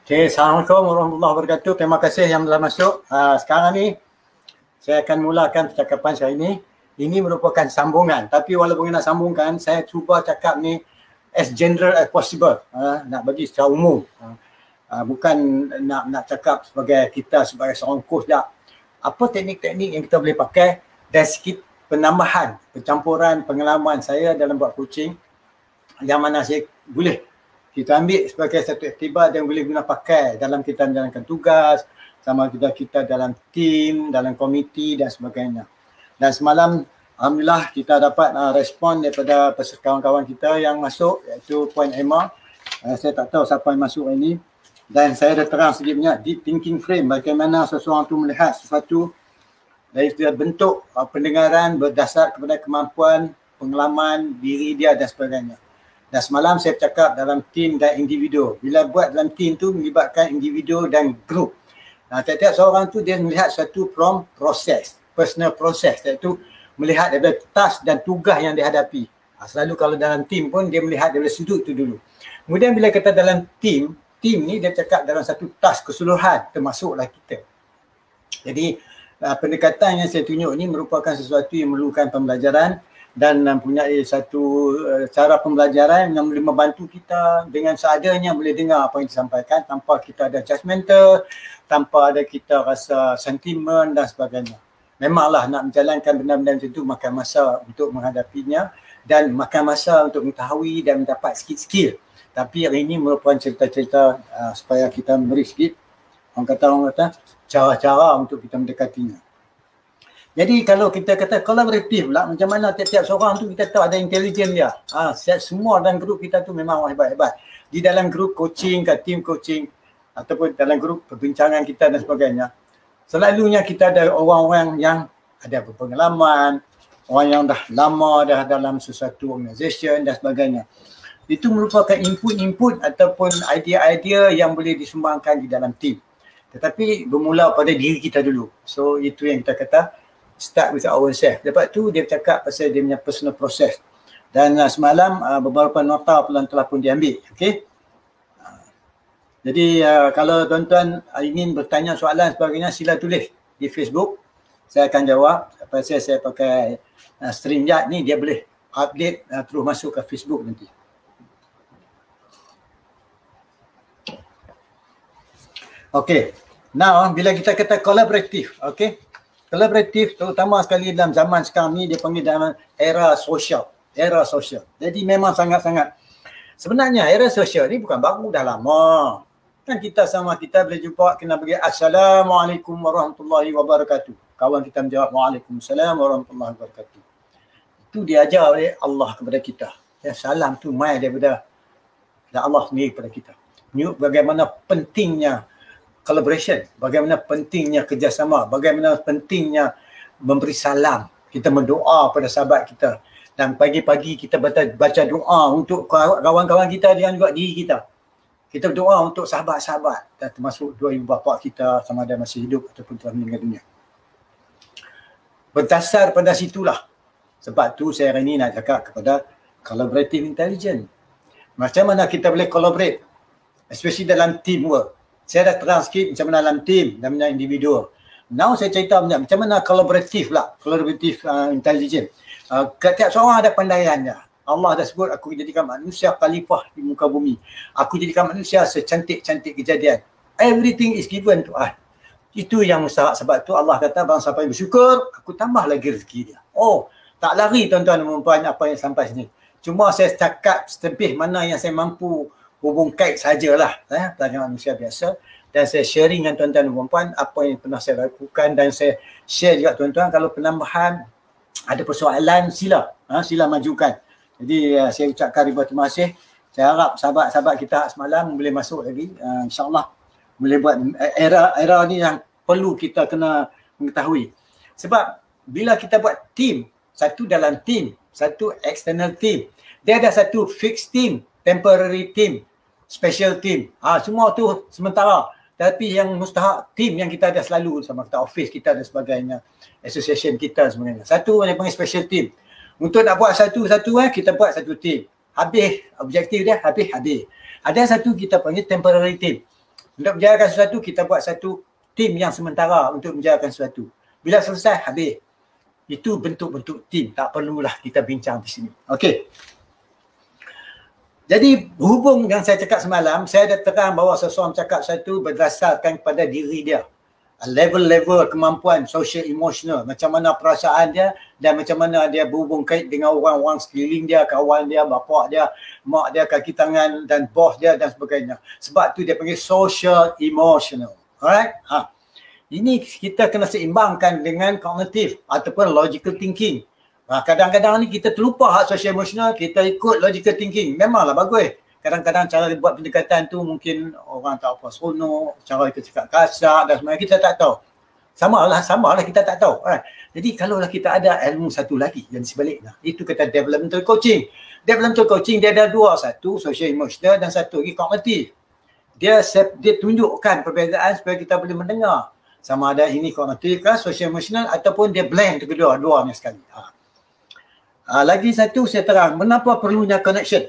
Okay, Assalamualaikum warahmatullahi wabarakatuh. Terima kasih yang telah masuk. Sekarang ni saya akan mulakan percakapan saya ini. Ini merupakan sambungan, tapi walaupun nak sambungkan, saya cuba cakap ni as general as possible. Nak bagi secara umum. Bukan nak cakap sebagai kita sebagai seorang coach tak. Apa teknik-teknik yang kita boleh pakai dan sikit penambahan, pencampuran pengalaman saya dalam buat coaching yang mana saya boleh kita ambil sebagai satu iktibar yang boleh guna pakai dalam kita menjalankan tugas, sama juga kita dalam tim, dalam komiti dan sebagainya. Dan semalam alhamdulillah kita dapat respon daripada kawan-kawan kita yang masuk, iaitu Puan Emma. Saya tak tahu siapa yang masuk ini. Dan saya dah terang sedikitnya deep thinking frame, bagaimana seseorang tu melihat sesuatu dari bentuk pendengaran berdasar kepada kemampuan, pengalaman diri dia dan sebagainya. Dan semalam saya bercakap dalam tim dan individu. Bila buat dalam tim tu melibatkan individu dan grup. Tiap-tiap seorang tu dia melihat satu from proses, personal proses, iaitu melihat daripada task dan tugas yang dihadapi. Selalu kalau dalam tim pun dia melihat daripada sudut tu dulu. Kemudian bila kita dalam tim ni dia cakap dalam satu task keseluruhan, termasuklah kita. Jadi pendekatan yang saya tunjuk ni merupakan sesuatu yang memerlukan pembelajaran dan mempunyai satu cara pembelajaran yang boleh membantu kita dengan seadanya boleh dengar apa yang disampaikan tanpa kita ada judgemental, tanpa ada kita rasa sentimen dan sebagainya. Memanglah nak menjalankan benda-benda macam itu makan masa untuk menghadapinya dan makan masa untuk mengetahui dan mendapat sikit skill. Tapi hari ini merupakan cerita-cerita supaya kita memberi sikit orang kata cara-cara untuk kita mendekatinya. Jadi kalau kita kata kolaboratif pula, macam mana tiap-tiap seorang tu kita tahu ada intelijen dia. Semua dalam grup kita tu memang hebat-hebat. Di dalam grup coaching ke tim coaching ataupun dalam grup perbincangan kita dan sebagainya. Selalunya kita ada orang-orang yang ada berpengalaman, orang yang dah lama dah dalam sesuatu organisation dan sebagainya. Itu merupakan input-input ataupun idea-idea yang boleh disumbangkan di dalam tim. Tetapi bermula pada diri kita dulu. So itu yang kita kata start with ourselves. Lepas tu dia bercakap pasal dia punya personal process. Dan semalam beberapa nota telah pun diambil. Okay? Jadi kalau tuan-tuan ingin bertanya soalan sebagainya, sila tulis di Facebook. Saya akan jawab. Pasal saya pakai StreamYard ni, dia boleh update terus masuk ke Facebook nanti. Okay. Now bila kita kata kolaboratif, okay? Kolaboratif terutama sekali dalam zaman sekarang ni dia panggil dalam era sosial. Era sosial. Jadi memang sangat-sangat. Sebenarnya era sosial ni bukan baru, dah lama. Kan kita sama kita bila jumpa kena bagi Assalamualaikum warahmatullahi wabarakatuh. Kawan kita menjawab Waalaikumsalam warahmatullahi wabarakatuh. Itu diajar oleh Allah kepada kita. Ya, salam tu mai daripada Allah sendiri kepada kita. Bagaimana pentingnya collaboration, bagaimana pentingnya kerjasama, bagaimana pentingnya memberi salam. Kita berdoa pada sahabat kita dan pagi-pagi kita baca doa untuk kawan-kawan kita dan juga diri kita. Kita berdoa untuk sahabat-sahabat dan termasuk dua ibu bapa kita sama ada masih hidup ataupun telah meninggal dunia. Berdasar pada situlah. Sebab tu saya hari ini nak cakap kepada collaborative intelligence. Macam mana kita boleh collaborate, especially dalam teamwork. Saya dah terang sikit macam mana dalam tim dan macam individu. Now saya cerita macam mana kolaboratif lah, kolaboratif intelligence. Setiap seorang ada pandaiannya. Allah dah sebut aku jadikan manusia khalifah di muka bumi. Aku jadikan manusia secantik-cantik kejadian. Everything is given to us. Itu yang mustahak. Sebab tu Allah kata bang siapa yang bersyukur, aku tambah lagi rezeki dia. Oh, tak lari tuan-tuan dan puan apa yang sampai sini. Cuma saya cakap setebih mana yang saya mampu hubung kait sajalah, pelajaran manusia biasa. Dan saya sharing dengan tuan-tuan dan puan-puan apa yang pernah saya lakukan dan saya share juga tuan-tuan kalau penambahan ada persoalan sila majukan. Jadi saya ucapkan ribuan terima kasih. Saya harap sahabat-sahabat kita semalam boleh masuk lagi. InsyaAllah boleh buat era ni yang perlu kita kena mengetahui. Sebab bila kita buat team, satu dalam team, satu external team, dia ada satu fixed team, temporary team, special team. Semua tu sementara. Tapi yang mustahak team yang kita ada selalu sama kita office kita dan sebagainya, association kita sebenarnya. Satu yang panggil special team. Untuk nak buat satu-satu kita buat satu team. Habis objektif dia, habis. Ada satu kita panggil temporary team. Untuk menjalankan sesuatu, kita buat satu tim yang sementara untuk menjalankan sesuatu. Bila selesai, habis. Itu bentuk-bentuk tim. Tak perlulah kita bincang di sini. Okey. Jadi berhubung yang saya cakap semalam, saya dah terang bahawa seseorang cakap satu berdasarkan kepada diri dia. Level-level kemampuan social emotional, macam mana perasaan dia dan macam mana dia berhubung kait dengan orang-orang sekeliling dia, kawan dia, bapa dia, mak dia, kaki tangan dan bos dia dan sebagainya. Sebab tu dia panggil social emotional. Alright? Ini kita kena seimbangkan dengan kognitif ataupun logical thinking. Kadang-kadang ni kita terlupa hak social emotional, kita ikut logical thinking. Memanglah bagus. Kadang-kadang cara buat pendekatan tu mungkin orang tak apa seronok, cara kita cakap kasar dan sebagainya, kita tak tahu. Sama lah kita tak tahu. Jadi kalaulah kita ada ilmu satu lagi yang sebaliknya, itu kata developmental coaching. Developmental coaching dia ada dua, satu social emotional dan satu lagi kognitif. Dia tunjukkan perbezaan supaya kita boleh mendengar. Sama ada ini kognitif ke social emotional ataupun dia blend kedua-duanya sekali. Lagi satu saya terang, kenapa perlunya connection.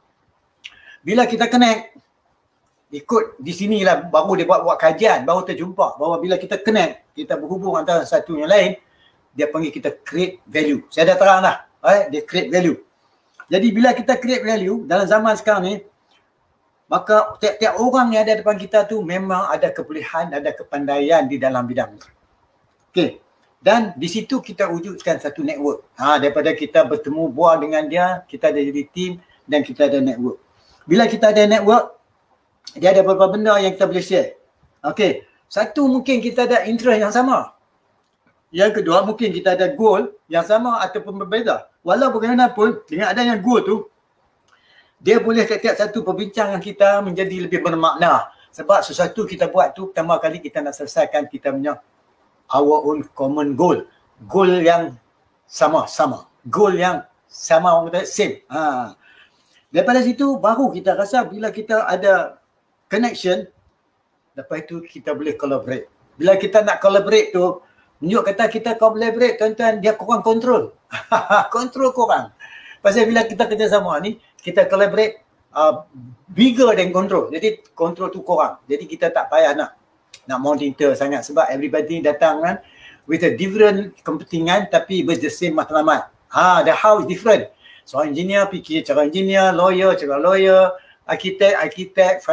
Bila kita connect, ikut di sinilah baru dia buat kajian, baru terjumpa bahawa bila kita connect, kita berhubung antara satu yang lain, dia panggil kita create value. Saya dah terang dah, dia create value. Jadi bila kita create value dalam zaman sekarang ni, maka tiap-tiap orang yang ada depan kita tu memang ada kebolehan, ada kepandaian di dalam bidang ni. Okey. Dan di situ kita wujudkan satu network. Daripada kita bertemu bual dengan dia, kita ada jadi team dan kita ada network. Bila kita ada network, dia ada beberapa benda yang kita boleh share. Okey. Satu, mungkin kita ada interest yang sama. Yang kedua, mungkin kita ada goal yang sama ataupun berbeza. Walau bagaimanapun, dengan adanya goal tu, dia boleh setiap satu perbincangan kita menjadi lebih bermakna. Sebab sesuatu kita buat tu pertama kali kita nak selesaikan kita punya our own common goal. Goal yang sama-sama. Goal yang sama, orang kata same. Daripada situ baru kita rasa bila kita ada connection, lepas itu kita boleh collaborate. Bila kita nak collaborate tu, menunjuk kata kita collaborate, tuan-tuan, dia kurang kontrol. Kontrol kurang. Pasal bila kita kerjasama ni, kita collaborate bigger than control. Jadi control tu kurang. Jadi kita tak payah nak monitor sangat sebab everybody datang kan with a different kepentingan tapi with the same matlamat. The how is different. So engineer fikir cara engineer, lawyer cara lawyer, architect,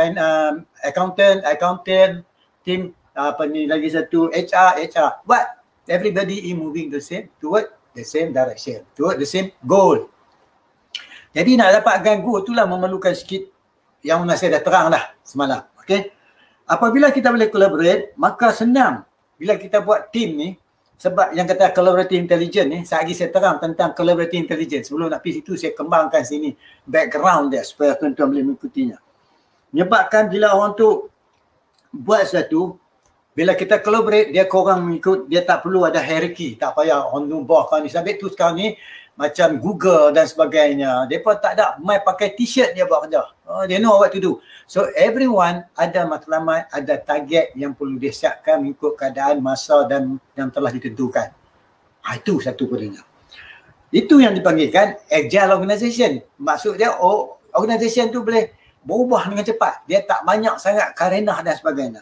accountant, team lagi satu HR. But everybody is moving toward the same direction, toward the same goal. Jadi nak dapatkan goal itulah memerlukan sikit yang saya dah terang dah semalam. Okey. Apabila kita boleh collaborate, maka senang bila kita buat team ni. Sebab yang kata collaborative intelligence ni, lagi saya terang tentang collaborative intelligence. Sebelum nak pergi situ, saya kembangkan sini background dia supaya tuan-tuan boleh mengikutinya. Menyebabkan bila orang tu buat sesuatu, bila kita collaborate, dia korang mengikut, dia tak perlu ada hierarchy. Tak payah orang tu bawah kau ni. Sampai tu sekarang ni, macam Google dan sebagainya. Mereka tak ada main pakai t-shirt dia buat kerja. They know what to do. So everyone ada matlamat, ada target yang perlu disiapkan mengikut keadaan, masa dan yang telah ditentukan. Itu satu perlunya. Itu yang dipanggilkan agile organization. Maksud dia organization tu boleh berubah dengan cepat. Dia tak banyak sangat karenah dan sebagainya.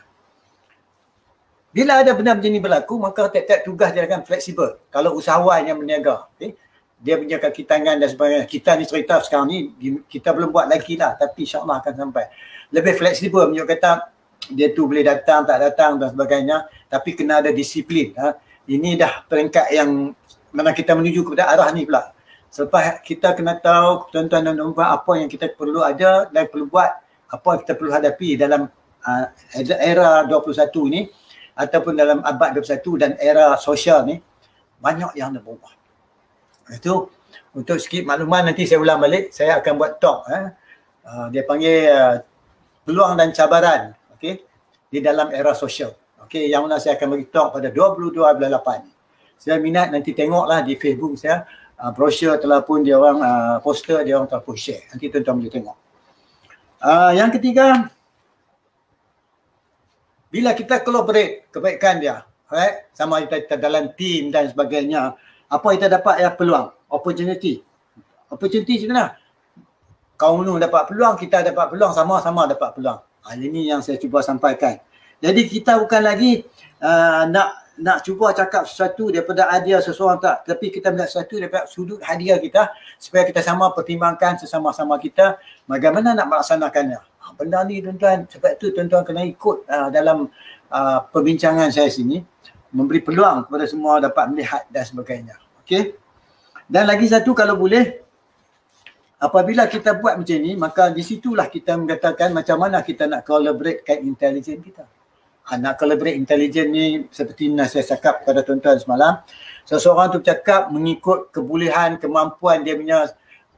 Bila ada benda macam ni berlaku, maka tiap-tiap tugas dia akan fleksibel. Kalau usahawan yang berniaga, dia punya kaki tangan dan sebagainya. Kita ni cerita sekarang ni, kita belum buat lagi lah. Tapi insyaAllah akan sampai. Lebih fleksibel, menunjuk kata dia tu boleh datang, tak datang dan sebagainya. Tapi kena ada disiplin. Ini dah peringkat yang mana kita menuju kepada arah ni pula. Selepas kita kena tahu tuan-tuan dan tuan-tuan apa yang kita perlu ada dan perlu buat, apa yang kita perlu hadapi dalam era 21 ni ataupun dalam abad 21 dan era sosial ni, banyak yang dah berubah. Itu untuk sikit makluman, nanti saya ulang balik, saya akan buat talk. Dia panggil peluang dan cabaran, di dalam era sosial. Yang mana saya akan bagi talk pada 22/8. Saya minat nanti tengoklah di Facebook saya, brosur telah pun dia orang poster, dia orang telah pun share. Nanti tuan-tuan boleh tengok. Yang ketiga, bila kita collaborate kebaikan dia, sama kita dalam team dan sebagainya, apa kita dapat ya peluang, opportunity macam mana? Kau dapat peluang, kita dapat peluang, sama-sama dapat peluang. Ini yang saya cuba sampaikan. Jadi kita bukan lagi nak cuba cakap sesuatu daripada idea seseorang tak, tapi kita melihat sesuatu daripada sudut hadiah kita supaya kita sama pertimbangkan sesama-sama kita bagaimana nak melaksanakannya. Benda ni tuan-tuan, sebab itu tuan-tuan kena ikut dalam perbincangan saya sini, memberi peluang kepada semua dapat melihat dan sebagainya. Okey. Dan lagi satu, kalau boleh, apabila kita buat macam ni, maka di situlah kita mengatakan macam mana kita nak collaboratekan intelijen kita. Nak collaborate intelijen ni seperti yang saya cakap kepada tuan-tuan semalam, seseorang tu bercakap mengikut kebolehan, kemampuan dia punya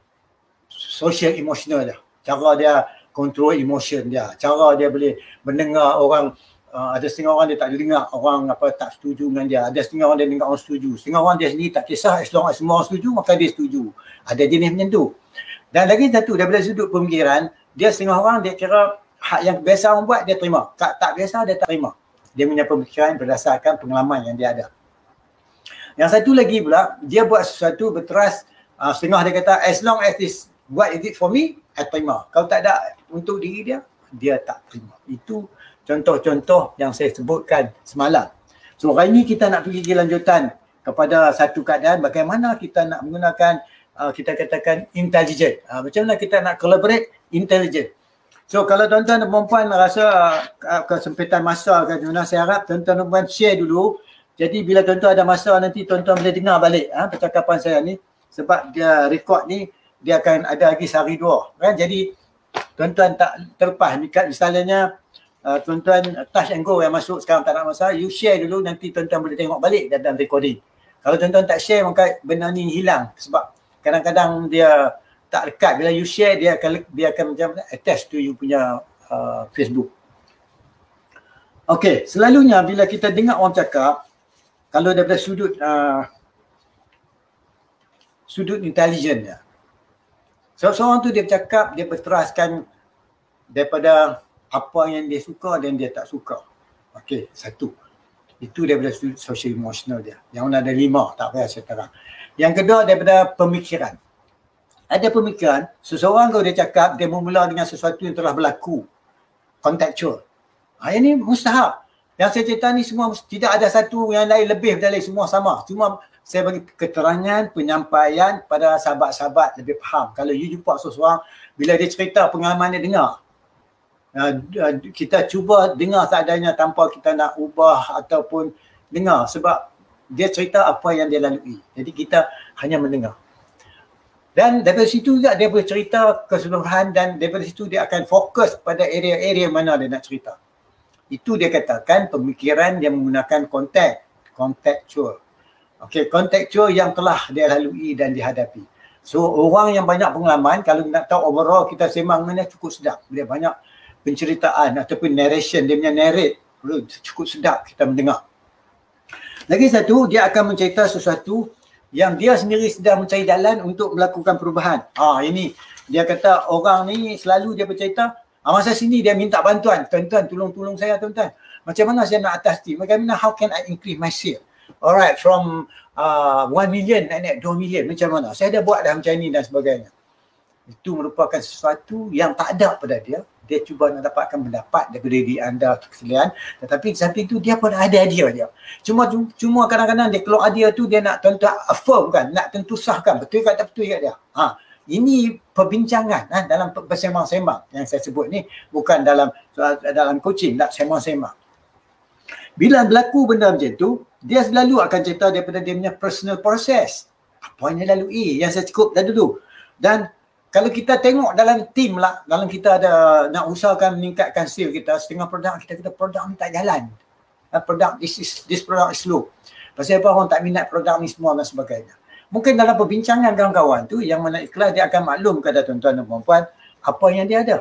social emotional dia, cara dia control emotion dia, cara dia boleh mendengar orang. Ada setengah orang dia tak dengar orang tak setuju dengan dia, ada setengah orang dia dengar orang setuju, setengah orang dia sendiri tak kisah, as long as semua orang setuju maka dia setuju. Ada jenis macam tu. Dan lagi satu, daripada sudut pemikiran, dia setengah orang dia kira hak yang biasa orang buat dia terima, tak biasa dia tak terima. Dia punya pemikiran berdasarkan pengalaman yang dia ada. Yang satu lagi pula, dia buat sesuatu berteras, setengah dia kata as long as this what is it for me, I terima. Kalau tak ada untuk diri dia, dia tak terima. Itu contoh-contoh yang saya sebutkan semalam. So hari ini kita nak pergi ke lanjutan kepada satu keadaan bagaimana kita nak menggunakan kita katakan intelijen. Macam mana kita nak collaborate intelijen. So kalau tuan-tuan dan puan rasa kesempitan masa kan, saya harap tuan-tuan dan puan share dulu. Jadi bila tuan-tuan ada masa nanti tuan-tuan boleh dengar balik percakapan saya ni, sebab dia record ni dia akan ada lagi sehari dua kan. Jadi tuan-tuan tak terlepas, misalnya tuan-tuan touch and go yang masuk sekarang tak ada masa, you share dulu, nanti tuan-tuan boleh tengok balik dalam recording. Kalau tuan-tuan tak share maka benda ni hilang, sebab kadang-kadang dia tak dekat. Bila you share dia akan macam attach to you punya Facebook. Okey, selalunya bila kita dengar orang cakap, kalau daripada sudut intelijen dia, seorang tu dia bercakap, dia berteraskan daripada apa yang dia suka dan dia tak suka. Okey, satu. Itu daripada sudut social emotional dia. Yang ada 5, tak payah saya terang. Yang kedua daripada pemikiran. Ada pemikiran, seseorang kalau dia cakap, dia memula dengan sesuatu yang telah berlaku. Contextual. Ini mustahab. Yang saya cerita ni semua tidak ada satu yang lain lebih dari semua sama. Cuma saya bagi keterangan, penyampaian pada sahabat-sahabat lebih faham. Kalau you jumpa seseorang, bila dia cerita pengalaman dia dengar, kita cuba dengar seadanya tanpa kita nak ubah ataupun dengar, sebab dia cerita apa yang dia lalui. Jadi kita hanya mendengar. Dan daripada situ juga dia boleh cerita keseluruhan, dan daripada situ dia akan fokus pada area-area mana dia nak cerita. Itu dia katakan pemikiran yang menggunakan contextual. Okey, contextual yang telah dia lalui dan dihadapi. So orang yang banyak pengalaman, kalau nak tahu overall kita sembang mana cukup sedap. Dia banyak penceritaan ataupun narration, dia punya narrate cukup sedap kita mendengar. Lagi satu, dia akan mencerita sesuatu yang dia sendiri sedang mencari jalan untuk melakukan perubahan. Ini dia kata orang ni selalu dia bercerita, masa sini dia minta bantuan, tuan-tuan tolong saya tuan-tuan. Macam mana saya nak atasi? Bagaimana, how can I increase my sale? Alright, from 1 million naik 2 million, macam mana? Saya dah buat dah macam ni dan sebagainya. Itu merupakan sesuatu yang tak ada pada dia. Dia cuba nak dapatkan pendapat daripada diri anda sekalian, tetapi di samping tu dia pun ada idea dia. Cuma kadang-kadang dia keluar idea tu dia nak tuan-tuan affirm kan, nak tentu sahkan betul ke tak betul kat dia. Ini perbincangan dalam bersembang-sembang yang saya sebut ni, bukan dalam coaching, nak sembang-sembang. Bila berlaku benda macam tu, dia selalu akan cerita daripada dia punya personal process, apa yang dia lalui, yang saya cukup dah dulu. Dan kalau kita tengok dalam team lah, dalam kita ada nak usahakan meningkatkan sale kita, setengah produk kita produk ni tak jalan. This product is slow. Pasal apa orang tak minat produk ni semua dan sebagainya. Mungkin dalam perbincangan kawan-kawan tu, yang mana ikhlas dia akan maklum kepada tuan-tuan dan puan-puan apa yang dia ada.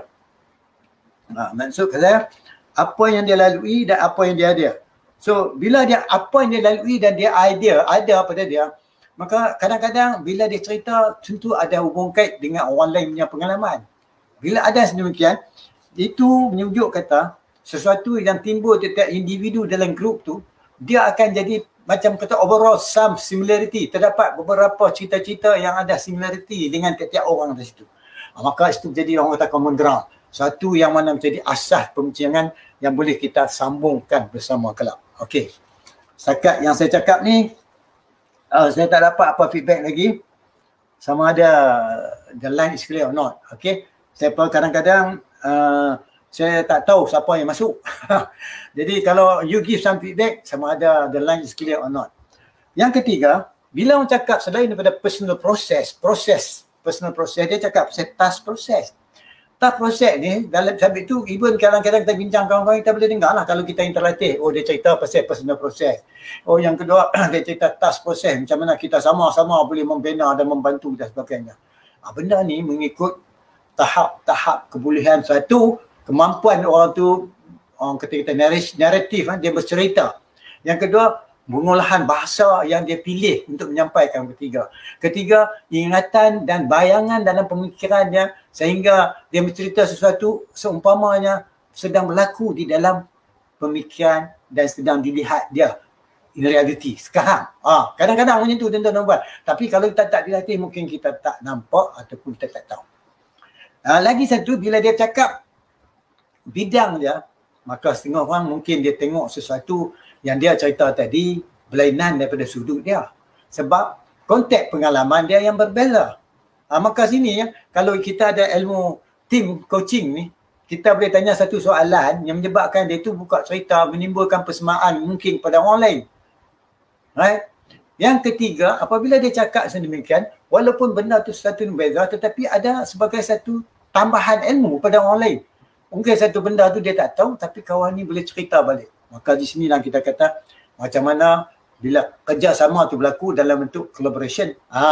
Maksud saya, apa yang dia lalui dan apa yang dia ada. So bila dia apa yang dia lalui dan dia ada pada dia, maka kadang-kadang bila dia cerita tentu ada hubung kait dengan orang lain punya pengalaman. Bila ada sedemikian, itu menunjuk kata sesuatu yang timbul setiap individu dalam grup tu, dia akan jadi macam kata overall some similarity. Terdapat beberapa cerita-cerita yang ada similarity dengan tiap-tiap orang di situ. Maka itu jadi orang kata common ground. satu yang mana menjadi asas pembincangan yang boleh kita sambungkan bersama kelab. Okey. Setakat yang saya cakap ni, saya tak dapat apa feedback lagi. Sama ada the line is clear or not. Okey. Saya kadang-kadang saya tak tahu siapa yang masuk. Jadi kalau you give some feedback, sama ada the line is clear or not. Yang ketiga, bila orang cakap selain daripada personal process, personal process, dia cakap task process. Task process ni, dalam subjek tu, even kadang-kadang kita bincang kawan-kawan, kita boleh dengar lah kalau kita yang terlatih. Oh, dia cerita pasal personal process. Oh, yang kedua, dia cerita task process. Macam mana kita sama-sama boleh membina dan membantu dan sebagainya. Benda ni mengikut tahap-tahap kebolehan suatu, kemampuan orang tu, orang kata naratif, dia bercerita. Yang kedua, pengolahan bahasa yang dia pilih untuk menyampaikan. Ketiga, ingatan dan bayangan dalam pemikirannya sehingga dia bercerita sesuatu seumpamanya sedang berlaku di dalam pemikiran dan sedang dilihat dia in reality sekarang. Kadang-kadang macam tu tuan-tuan dan puan. Tapi kalau kita tak dilatih mungkin kita tak nampak ataupun kita tak tahu. Lagi satu, bila dia cakap bidang dia, maka setengah orang mungkin dia tengok sesuatu yang dia cerita tadi berlainan daripada sudut dia. Sebab konteks pengalaman dia yang berbeza. Maka sini ya, kalau kita ada ilmu team coaching ni, kita boleh tanya satu soalan yang menyebabkan dia tu buka cerita, menimbulkan persemaan mungkin pada orang lain. Right? Yang ketiga, apabila dia cakap sedemikian, walaupun benda tu satu yang berbeza, tetapi ada sebagai satu tambahan ilmu pada orang lain. Mungkin satu benda tu dia tak tahu, tapi kawan ni boleh cerita balik. Maka di sinilah kita kata macam mana bila kerjasama tu berlaku dalam bentuk collaboration.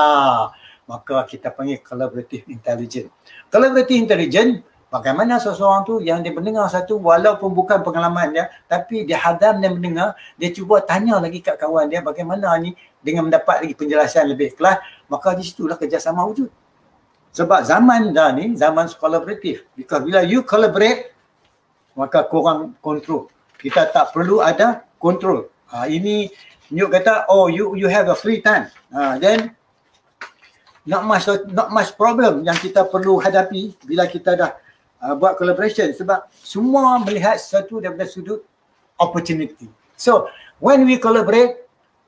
Maka kita panggil collaborative intelligence. Collaborative intelligence, bagaimana seseorang tu yang dia mendengar satu walaupun bukan pengalaman dia, tapi dia hadam dan mendengar, dia cuba tanya lagi kat kawan dia bagaimana ni dengan mendapat lagi penjelasan lebih kelas, maka di situlah kerjasama wujud. Sebab zaman dah ni, zaman collaborative. Because bila you collaborate, maka korang control. Kita tak perlu ada control. Ini Nyuk kata, oh you have a free time. Then not much problem yang kita perlu hadapi bila kita dah buat collaboration. Sebab semua melihat sesuatu daripada sudut opportunity. So when we collaborate,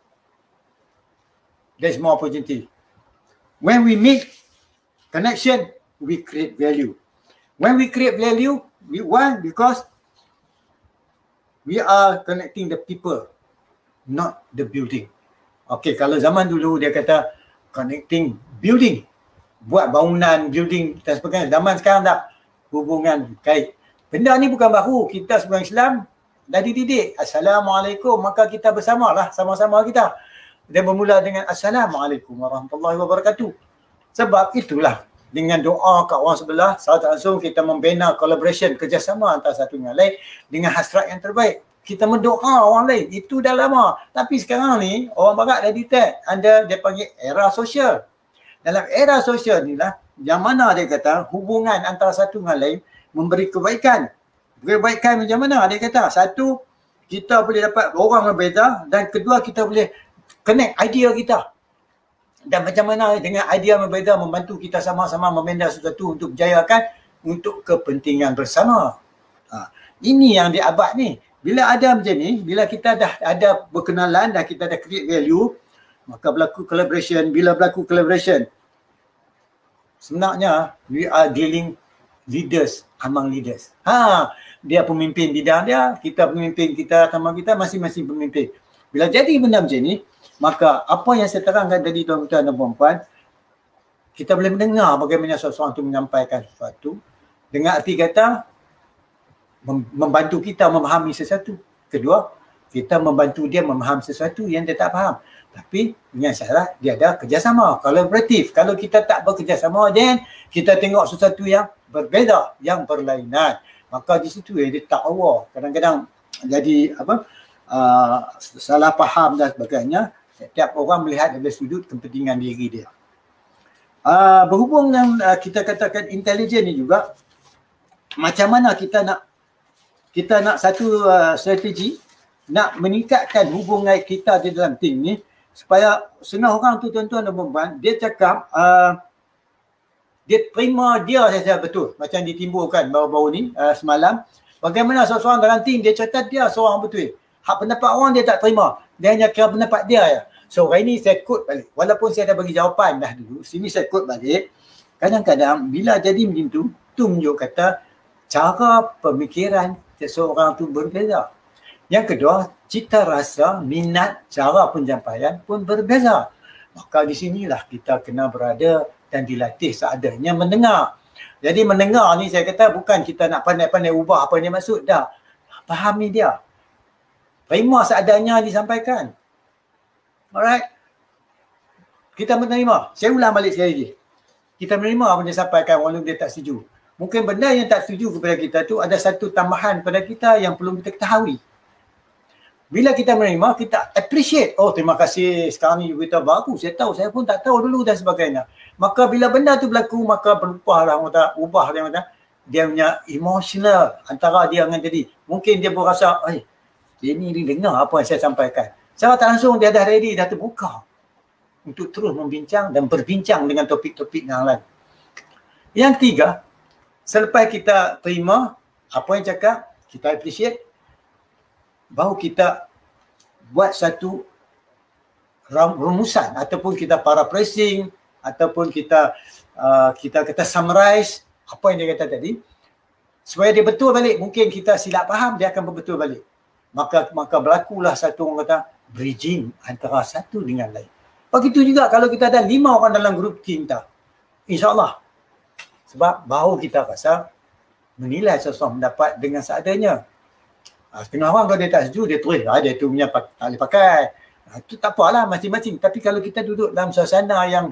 there's more opportunity. When we meet connection, we create value. When we create value, why? Because we are connecting the people, not the building. Okay, kalau zaman dulu dia kata connecting building, buat bangunan, building dan sebagainya. Zaman sekarang tak, hubungan kait. Benda ni bukan baru. Kita sebagai Islam dah dididik. Assalamualaikum, maka kita bersamalah, sama-sama kita. Dia bermula dengan Assalamualaikum warahmatullahi wabarakatuh. Sebab itulah dengan doa kat orang sebelah, secara langsung kita membina collaboration, kerjasama antara satu dengan lain dengan hasrat yang terbaik. Kita mendoa orang lain, itu dah lama. Tapi sekarang ni orang barat dah detect, dia panggil era sosial. Dalam era sosial ni lah yang mana dia kata hubungan antara satu dengan lain memberi kebaikan. Kebaikan macam mana? Dia kata satu, kita boleh dapat orang berbeza, dan kedua kita boleh connect idea kita. Dan macam mana dengan idea berbeza membantu kita sama-sama membina sesuatu untuk berjayakan untuk kepentingan bersama. Ini yang di abad ni. Bila ada macam ni, bila kita dah ada berkenalan dan kita dah create value, maka berlaku collaboration. Bila berlaku collaboration, sebenarnya we are dealing leaders among leaders. Dia pemimpin bidang dia, kita pemimpin kita sama kita, masing-masing pemimpin. Bila jadi benda macam ni, maka apa yang saya terangkan tadi tuan-tuan dan puan-puan, kita boleh mendengar bagaimana seseorang itu menyampaikan sesuatu dengan arti kata membantu kita memahami sesuatu. Kedua, kita membantu dia memahami sesuatu yang dia tak faham. Tapi dengan syarat dia ada kerjasama, kolaboratif. Kalau kita tak bekerjasama, then kita tengok sesuatu yang berbeza, yang berlainan. Maka di situ dia tak aware. Kadang-kadang jadi salah faham dan sebagainya. Setiap orang melihat dari sudut kepentingan diri dia. Berhubung dengan kita katakan intelijen ni juga, macam mana kita nak satu strategi nak meningkatkan hubungan kita di dalam tim ni supaya setengah orang tu tuan-tuan dan puan-puan, dia cakap dia terima dia saya betul. Macam ditimbulkan baru-baru ni semalam. Bagaimana seorang dalam tim dia catat dia seorang betul. Hak pendapat orang dia tak terima. Dia hanya kira pendapat dia ya. So hari ni saya quote balik. Walaupun saya dah bagi jawapan dah dulu, sini saya quote balik. Kadang-kadang bila jadi macam tu menunjuk kata cara pemikiran seseorang tu berbeza. Yang kedua, cita rasa, minat, cara penyampaian pun berbeza. Maka di sinilah kita kena berada dan dilatih seadanya mendengar. Jadi mendengar ni saya kata bukan kita nak pandai-pandai ubah apa yang dia maksud. Dah, fahami dia. Terima seadanya disampaikan. Alright. Kita menerima. Saya ulang balik sekali lagi. Kita menerima apa yang dia sampaikan walaupun dia tak setuju. Mungkin benda yang tak setuju kepada kita tu ada satu tambahan pada kita yang perlu kita ketahui. Bila kita menerima, kita appreciate. Oh, terima kasih sekarang ni berita baru. Saya tahu, saya pun tak tahu dulu dan sebagainya. Maka bila benda tu berlaku, maka berubahlah ubah dia punya emotional antara dia dengan jadi. Mungkin dia berasa, dia ni dengar apa yang saya sampaikan. Secara tak langsung dia dah ready, dah terbuka untuk terus membincang dan berbincang dengan topik-topik yang lain. Yang ketiga, selepas kita terima apa yang cakap, kita appreciate, baru kita buat satu rumusan ataupun kita paraphrasing ataupun kita kata summarize apa yang dia kata tadi supaya dia betul balik. Mungkin kita silap faham, dia akan betul balik. Maka berlakulah satu orang kata bridging antara satu dengan lain. Begitu juga kalau kita ada 5 orang dalam grup team kita. InsyaAllah. Sebab baru kita rasa menilai sesuatu pendapat dengan seadanya. Setengah orang kalau dia tak setuju, dia tulis. Dia tu punya tak boleh pakai. Itu tak apalah masing-masing. Tapi kalau kita duduk dalam suasana yang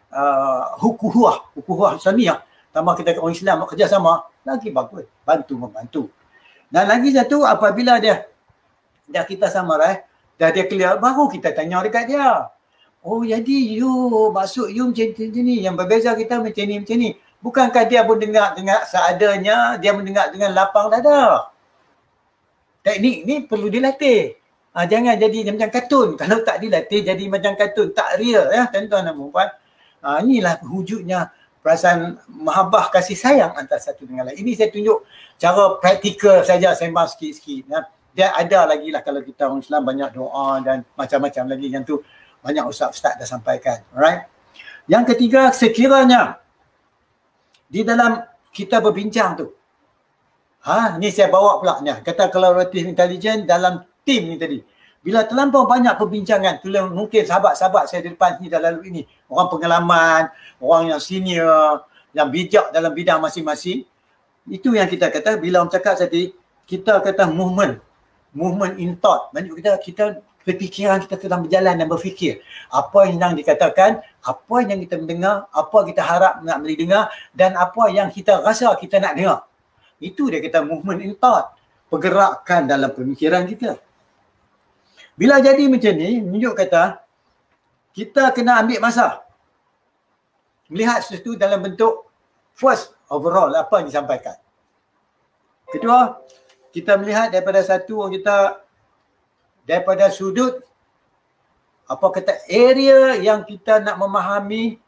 hukuhah Islamiah, tambah kita orang Islam kerjasama, lagi bagus. Bantu-membantu. Dan lagi satu, apabila dah kita samarai, dah dia clear, baru kita tanya dekat dia. Oh jadi maksud you macam ni, yang berbeza kita macam ni. Bukankah dia pun dengar seadanya, dia mendengar dengan lapang dada. Teknik ni perlu dilatih. Jangan jadi macam kartun. Kalau tak dilatih jadi macam kartun, tak real ya tuan-tuan dan puan. Inilah wujudnya perasaan mahabbah kasih sayang antara satu dengan lain. Ini saya tunjuk cara praktikal saja, sembang sikit-sikit ya. Dia ada lagi lah kalau kita orang Islam banyak doa dan macam-macam lagi yang tu banyak ustaz-ustaz dah sampaikan. Alright. Yang ketiga, sekiranya di dalam kita berbincang tu, ni saya bawa pula ni. Kata collaborative intelligence dalam tim ni tadi. Bila terlampau banyak perbincangan, mungkin sahabat-sahabat saya di depan ni dah lalu ini, orang pengalaman, orang yang senior, yang bijak dalam bidang masing-masing. Itu yang kita kata bila orang cakap tadi, kita kata movement in thought. Maksudnya kita berfikiran kita sedang berjalan dan berfikir. Apa yang dikatakan, apa yang kita mendengar, apa kita harap nak mendengar dan apa yang kita rasa kita nak dengar. Itu dia kata movement in thought. Pergerakan dalam pemikiran kita. Bila jadi macam ni, menunjuk kata kita kena ambil masa. Melihat sesuatu dalam bentuk first overall apa yang disampaikan. Kedua, kita melihat daripada satu orang kita daripada sudut apa kata area yang kita nak memahami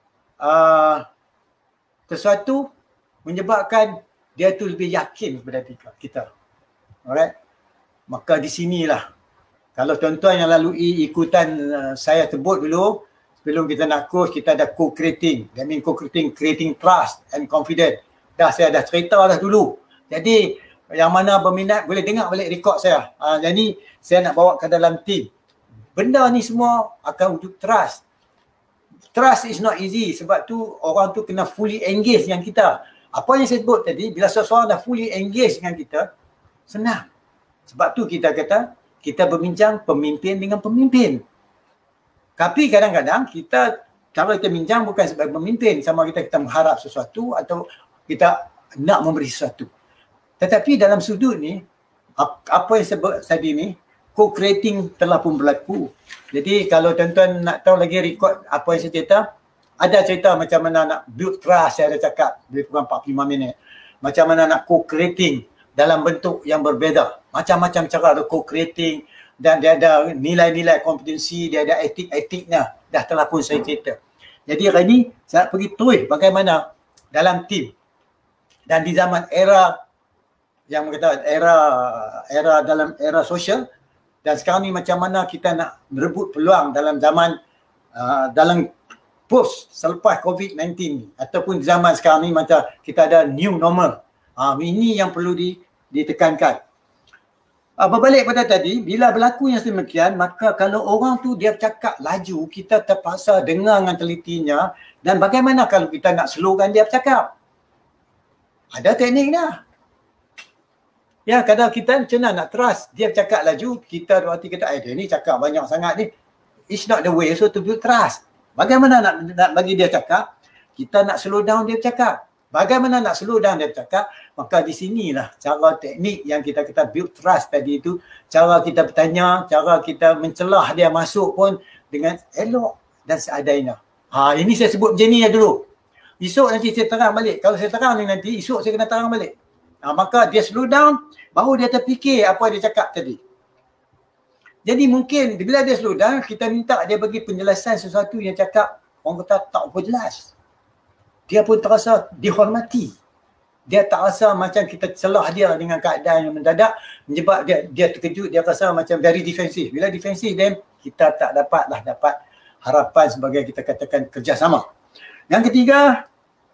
sesuatu menyebabkan dia tu lebih yakin kepada kita. Alright. Maka di sinilah kalau tuan-tuan yang lalui ikutan saya sebut dulu, sebelum kita nak course kita ada co-creating. That means co-creating, creating trust and confidence. Saya dah cerita dah dulu. Jadi yang mana berminat boleh dengar balik rekod saya. Jadi saya nak bawa ke dalam team. Benda ni semua akan wujud trust. Trust is not easy sebab tu orang tu kena fully engage dengan kita. Apa yang saya sebut tadi, bila seseorang dah fully engage dengan kita, senang. Sebab tu kita kata, kita berbincang pemimpin dengan pemimpin. Tapi kadang-kadang kita, kalau kita bincang bukan sebagai pemimpin, sama kita mengharap sesuatu atau kita nak memberi sesuatu. Tetapi dalam sudut ni, apa yang sebut tadi ni, co-creating telah pun berlaku. Jadi kalau tuan-tuan nak tahu lagi rekod apa yang saya cerita, ada cerita macam mana nak build trust, saya ada cakap lebih kurang 45 minit. Macam mana nak co-creating dalam bentuk yang berbeza. Macam-macam cara ada co-creating dan dia ada nilai-nilai kompetensi, dia ada etik-etiknya. Dah telah pun saya cerita. Jadi hari ni saya nak pergi terus bagaimana dalam tim dan di zaman era yang kata era dalam era sosial, dan sekarang ni macam mana kita nak merebut peluang dalam zaman dalam post selepas COVID-19 ni, ataupun zaman sekarang ni macam kita ada new normal. Ini yang perlu ditekankan. Berbalik pada tadi, bila berlaku yang sedemikian, maka kalau orang tu dia cakap laju, kita terpaksa dengar dengan telitinya. Dan bagaimana kalau kita nak slowkan dia bercakap? Ada teknik dah. Ya, kadang kita macam mana nak trust dia bercakap laju, kita berarti kata, dia ni cakap banyak sangat ni. It's not the way so to build trust. Bagaimana nak bagi dia cakap? Kita nak slow down dia bercakap. Bagaimana nak slow down dia bercakap? Maka di sinilah cara teknik yang kita build trust tadi itu. Cara kita bertanya, cara kita mencelah dia masuk pun dengan elok dan seadanya. Ini saya sebut macam ni dulu. Esok nanti saya terang balik. Kalau saya terang ni nanti, esok saya kena terang balik. Maka dia slow down, baru dia terfikir apa dia cakap tadi. Jadi mungkin bila dia slow down, kita minta dia bagi penjelasan sesuatu yang cakap orang kata tak apa jelas. Dia pun terasa dihormati. Dia tak rasa macam kita celah dia dengan keadaan yang mendadak, menyebab dia terkejut, dia rasa macam very defensif. Bila defensif, then kita tak dapat harapan sebagai kita katakan kerjasama. Yang ketiga,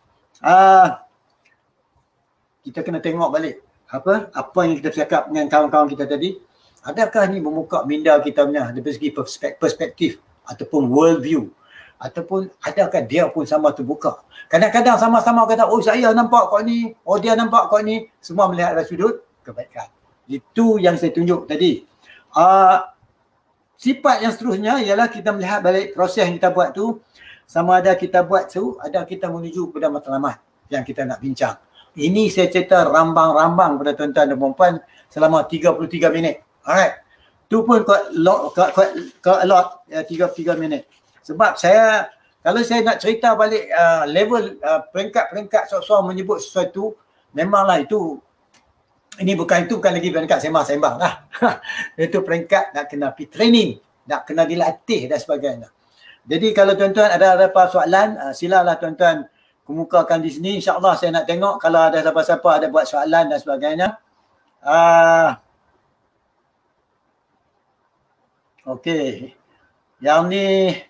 kita kena tengok balik apa yang kita cakap dengan kawan-kawan kita tadi. Adakah ni membuka minda kita punya dari segi perspektif ataupun world view, ataupun adakah dia pun sama terbuka. Kadang-kadang sama-sama kata, saya nampak kau ni, dia nampak kau ni, semua melihat dari sudut kebaikan. Itu yang saya tunjuk tadi. Sifat yang seterusnya ialah kita melihat balik proses yang kita buat tu, sama ada kita buat tu, ada kita menuju kepada matlamat yang kita nak bincang. Ini saya cerita rambang-rambang pada tuan-tuan dan puan-puan selama 33 minit. Alright. Tu pun quite a lot 33 minit. Sebab kalau saya nak cerita balik level peringkat-peringkat seorang menyebut sesuatu, memanglah itu bukan lagi peringkat sembang-sembang lah. Itu peringkat nak kena pergi training, nak kena dilatih dan sebagainya. Jadi kalau tuan-tuan ada apa soalan, silalah tuan-tuan kemukakan di sini. InsyaAllah saya nak tengok kalau ada siapa-siapa ada buat soalan dan sebagainya. Okey. Yang ni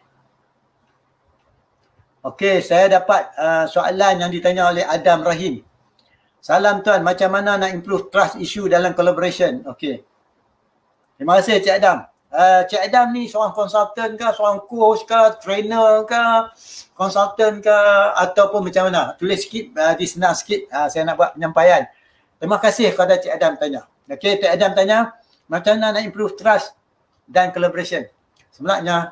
okey, saya dapat soalan yang ditanya oleh Adam Rahim. Salam tuan, macam mana nak improve trust issue dalam collaboration? Okey. Terima kasih Cik Adam. Cik Adam ni seorang konsultan ke, seorang coach ke, trainer ke, konsultan ke, ataupun macam mana? Tulis sikit, senang sikit, saya nak buat penyampaian. Terima kasih kepada Cik Adam tanya. Okey, Cik Adam tanya, macam mana nak improve trust dan collaboration? Sebenarnya,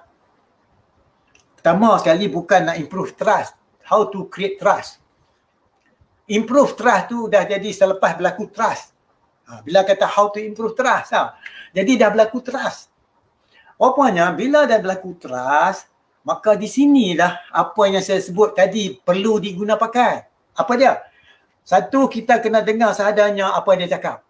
pertama sekali bukan nak improve trust, how to create trust. Improve trust tu dah jadi selepas berlaku trust. Bila kata how to improve trust, jadi dah berlaku trust. Rupanya bila dah berlaku trust, maka di sinilah apa yang saya sebut tadi perlu diguna pakai. Apa dia? Satu, kita kena dengar seadanya apa dia cakap.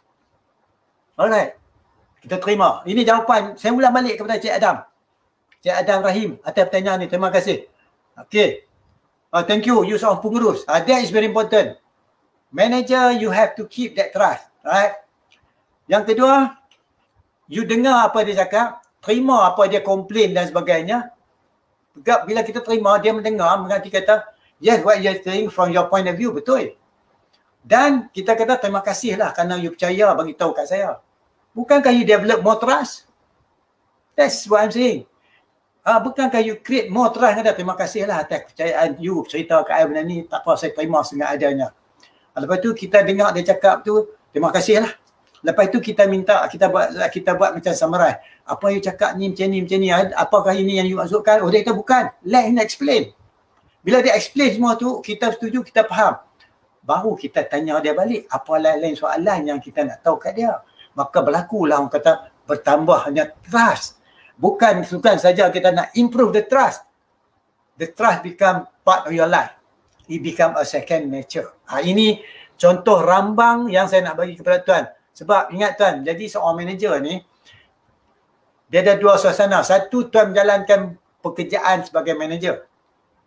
Alright. Kita terima. Ini jawapan. Saya ulang balik kepada Cik Adam. Cik Adam Rahim atas pertanyaan ni. Terima kasih. Okay. Thank you. You seorang pengurus. That is very important. Manager, you have to keep that trust. Right? Yang kedua, you dengar apa dia cakap. Terima apa dia komplain dan sebagainya. Bila kita terima, dia mendengar, mengerti kata, yes, what you're saying from your point of view, betul. Dan kita kata, terima kasih lah kerana you percaya bagi tahu kat saya. Bukankah you develop more trust? That's what I'm saying. Bukankah you create more trust? Terima kasih lah atas kepercayaan you cerita kat saya benda ni, tak apa, saya terima dengan adanya. Lepas tu kita dengar dia cakap tu, terima kasih lah. Lepas tu kita minta, kita buat macam summarize. Apa you cakap ni macam ni, apakah ini yang you maksudkan? Dia kata bukan, let him explain. Bila dia explain semua tu, kita setuju, kita faham. Baru kita tanya dia balik, apa lain-lain soalan yang kita nak tahu kat dia. Maka berlakulah orang kata bertambahnya trust. Bukan saja kita nak improve the trust. The trust become part of your life. It become a second nature. Ini contoh rambang yang saya nak bagi kepada tuan. Sebab ingat tuan, jadi seorang manager ni, dia ada dua suasana. Satu, tuan menjalankan pekerjaan sebagai manager.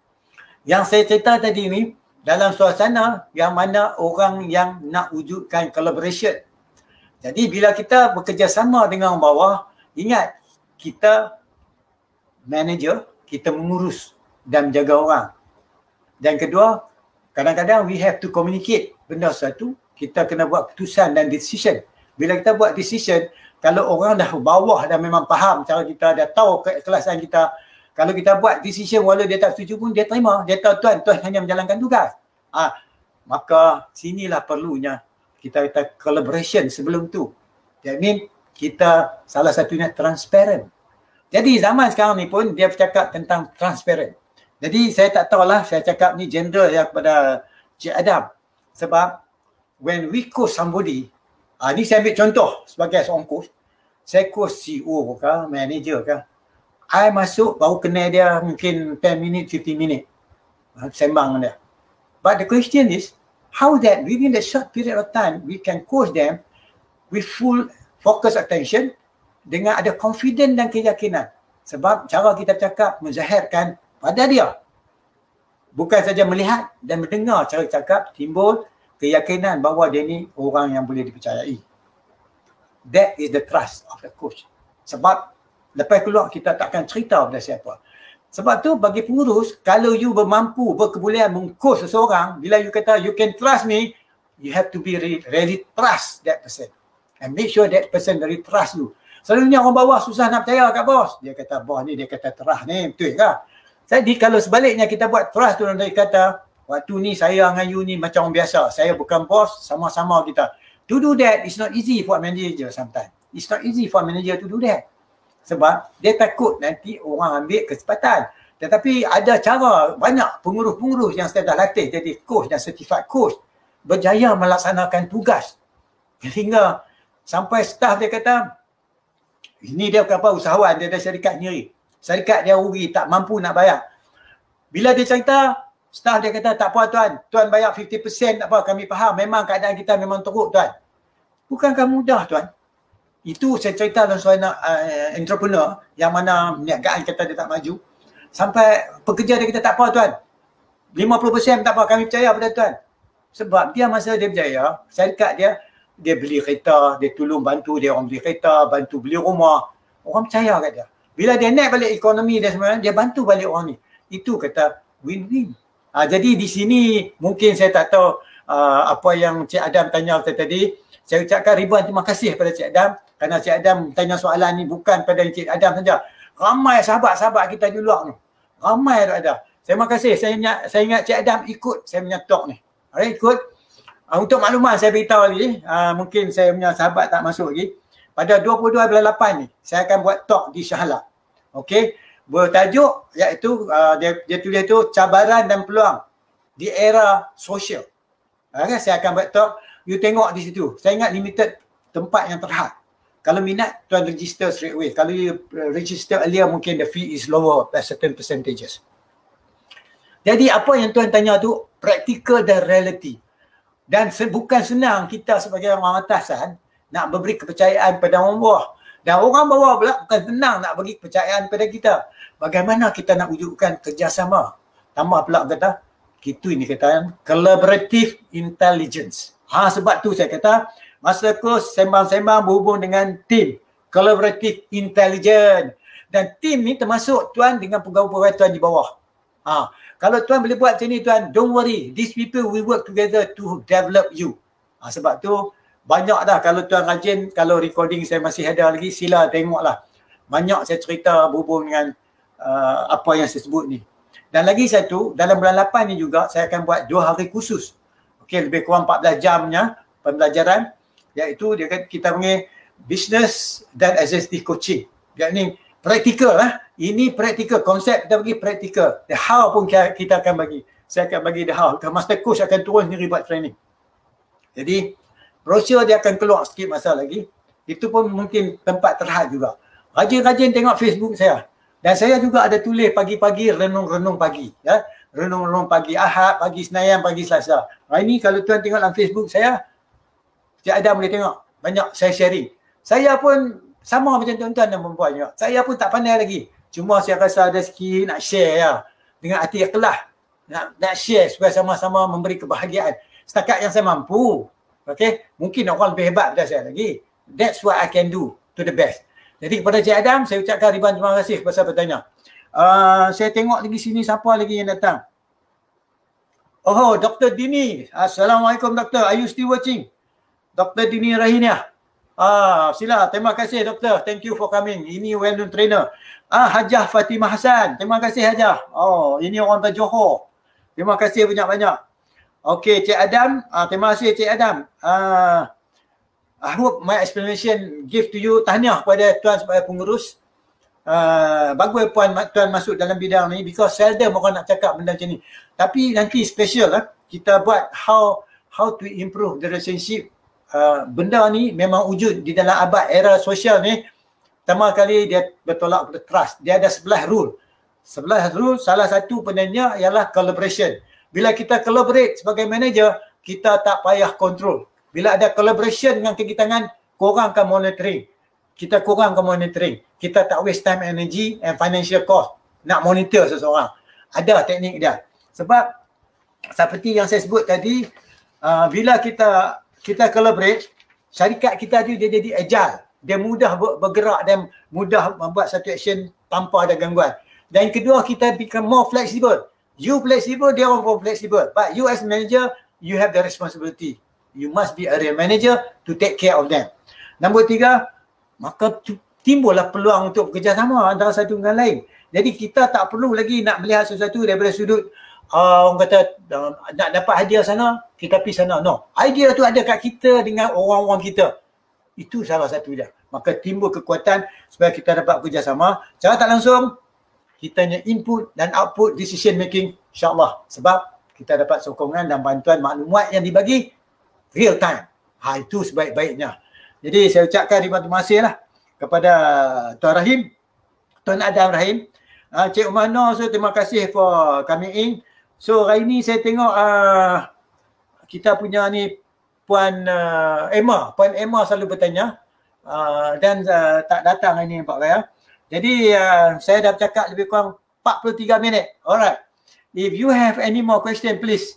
Yang saya cerita tadi ni dalam suasana yang mana orang yang nak wujudkan collaboration. Jadi bila kita bekerjasama dengan orang bawah, ingat kita manager, kita mengurus dan menjaga orang. Dan kedua, kadang-kadang we have to communicate benda sesuatu, kita kena buat keputusan dan decision. Bila kita buat decision, kalau orang dah bawah dah memang faham cara kita, dah tahu keikhlasan kita, kalau kita buat decision walau dia tak setuju pun dia terima, dia tahu tuan hanya menjalankan tugas. Maka sinilah perlunya kita collaboration sebelum tu. That means kita salah satunya transparent. Jadi zaman sekarang ni pun dia bercakap tentang transparent. Jadi saya tak tahulah, saya cakap ni general ya kepada Cik Adam. Sebab when we coach somebody, ni saya ambil contoh sebagai seorang coach. Saya coach CEO ke, manager ke. I masuk baru kenal dia mungkin 10 minit, 15 minit. Sembang dia. But the question is, how that within the short period of time we can coach them with full focus attention dengan ada confidence dan keyakinan. Sebab cara kita cakap menzahirkan pada dia. Bukan saja melihat dan mendengar cara cakap, timbul keyakinan bahawa dia ni orang yang boleh dipercayai. That is the trust of the coach. Sebab lepas keluar kita takkan cerita pada siapa. Sebab tu bagi pengurus, kalau you bermampu, berkebolehan mengcoach seseorang, bila you kata you can trust me, you have to be really trust that person. And make sure that person really trust you. Selalunya orang bawah susah nak percaya kat bos. Dia kata bos ni, dia kata terah ni, betul ke? Jadi kalau sebaliknya kita buat trust tu, dia kata waktu ni saya dengan you ni macam orang biasa. Saya bukan bos, sama-sama kita. To do that, it's not easy for a manager sometimes. It's not easy for a manager to do that. Sebab dia takut nanti orang ambil kesempatan. Tetapi ada cara, banyak pengurus-pengurus yang saya dah latih jadi coach dan certified coach berjaya melaksanakan tugas. Sehingga sampai staff dia kata, ini dia bukan apa, usahawan, dia ada syarikat sendiri. Syarikat dia rugi, tak mampu nak bayar. Bila dia cerita, staff dia kata, tak apa tuan bayar 50%, tak apa, kami faham. Memang keadaan kita memang teruk tuan. Bukankah mudah tuan? Itu saya cerita dalam suasana entrepreneur yang mana perniagaan kita dia tak maju. Sampai pekerja dia kata tak apa tuan. 50% tak apa, kami percaya pada tuan. Sebab dia masa dia berjaya, syarikat dia beli kereta, dia tolong bantu dia orang beli kereta, bantu beli rumah. Orang percaya kat dia. Bila dia naik balik ekonomi dia sebenarnya, dia bantu balik orang ni. Itu kata win-win. Jadi di sini mungkin saya tak tahu apa yang Cik Adam tanya tadi. Saya ucapkan ribuan terima kasih kepada Cik Adam kerana Cik Adam tanya soalan ni bukan pada Cik Adam saja. Ramai sahabat-sahabat kita di luar ni. Ramai ada. Terima kasih. Saya ingat Cik Adam ikut saya punya talk ni. Alright, ikut. Untuk makluman saya beritahu lagi, mungkin saya punya sahabat tak masuk lagi. Pada 22 bulan 8 ni, saya akan buat talk di Shah Alam. Okey. Bertajuk iaitu dia tulis tu cabaran dan peluang di era sosial. Saya akan buat talk. You tengok di situ. Saya ingat limited tempat yang terhad. Kalau minat, tuan register straight away. Kalau you register earlier, mungkin the fee is lower by certain percentages. Jadi apa yang tuan tanya tu, practical dan reality. Dan bukan senang kita sebagai orang atasan nak memberi kepercayaan pada orang bawah. Dan orang bawah pula bukan senang nak bagi kepercayaan pada kita. Bagaimana kita nak wujudkan kerjasama. Tambah pula kata, ini kata collaborative intelligence. Sebab tu saya kata, masa kos sembang-sembang berhubung dengan team. Collaborative intelligence. Dan team ni termasuk tuan dengan pegawai-pegawai tuan di bawah. Kalau tuan boleh buat macam ni tuan, don't worry. These people will work together to develop you. Sebab tu banyak dah kalau tuan rajin, kalau recording saya masih ada lagi, sila tengoklah. Banyak saya cerita berhubung dengan apa yang saya sebut ni. Dan lagi satu, dalam bulan 8 ni juga saya akan buat 2 hari khusus. Okey, lebih kurang 14 jamnya pembelajaran, iaitu kita panggil business dan executive coaching. Yang praktikal lah. Ini praktikal, konsep kita bagi praktikal. The how pun kita akan bagi. Saya akan bagi the how. Master coach akan turun sendiri buat training. Jadi brochure dia akan keluar sikit masa lagi. Itu pun mungkin tempat terhad juga. Rajin-rajin tengok Facebook saya. Dan saya juga ada tulis pagi-pagi renung-renung pagi. Ya. Renung-renung pagi Ahad, pagi Senayan, pagi Selasa. Hari ni kalau tuan tengok dalam Facebook saya, Cik Adam boleh tengok. Banyak saya sharing. Saya pun sama macam tuan-tuan dan perempuan juga. Saya pun tak pandai lagi. Cuma saya rasa ada sikit nak share ya. Dengan hati ikhlas. nak share supaya sama-sama memberi kebahagiaan setakat yang saya mampu. Okay, mungkin orang lebih hebat daripada saya lagi. That's what I can do to the best. Jadi kepada Cik Adam, saya ucapkan ribuan terima kasih kepada bertanya. Saya tengok lagi sini siapa lagi yang datang. Oh, Dr. Dini. Assalamualaikum Doktor. Are you still watching? Dr. Dini Rahiniah. Sila. Terima kasih Doktor. Thank you for coming. Ini well-known trainer. Hajah Fatimah Hassan. Terima kasih Hajah. Oh, ini orang dari Johor. Terima kasih banyak-banyak. Okay, Cik Adam. Terima kasih Cik Adam. I hope my explanation give to you. Tahniah kepada Tuan sebagai pengurus. Bagus Tuan masuk dalam bidang ni because seldom orang nak cakap benda macam ni. Tapi nanti special lah. Kita buat how to improve the relationship. Benda ni memang wujud di dalam abad era sosial ni. Pertama kali dia bertolak pada trust. Dia ada 11 rule. 11 rule, salah satu penanya ialah collaboration. Bila kita collaborate sebagai manager, kita tak payah control. Bila ada collaboration dengan kaki tangan, kurangkan monitoring. Kita kurangkan monitoring. Kita tak waste time, energy and financial cost nak monitor seseorang. Ada teknik dia. Sebab seperti yang saya sebut tadi, bila kita collaborate, syarikat kita tu dia jadi agile. Dia mudah bergerak dan mudah membuat satu action tanpa ada gangguan. Dan kedua, kita become more flexible. You flexible, dia orang pun flexible. But you as manager, you have the responsibility. You must be a real manager to take care of them. Nombor 3, maka timbullah peluang untuk bekerjasama antara satu dengan lain. Jadi kita tak perlu lagi nak melihat sesuatu daripada sudut orang kata nak dapat hadiah sana, kita pergi sana. No, idea tu ada kat kita dengan orang-orang kita. Itu salah satu dia. Maka timbul kekuatan supaya kita dapat bekerjasama. Secara tak langsung, kita punya input dan output decision making insyaAllah. Sebab kita dapat sokongan dan bantuan maklumat yang dibagi real time. Itu sebaik-baiknya. Jadi saya ucapkan terima kasih lah kepada Tuan Rahim, Tuan Adam Rahim. Cik Umar Noor, so terima kasih for coming in. So hari ni saya tengok kita punya ni Puan Emma. Puan Emma selalu bertanya dan tak datang hari ni Pak Raya. Jadi saya dah bercakap lebih kurang 43 minit. Alright. If you have any more question, please.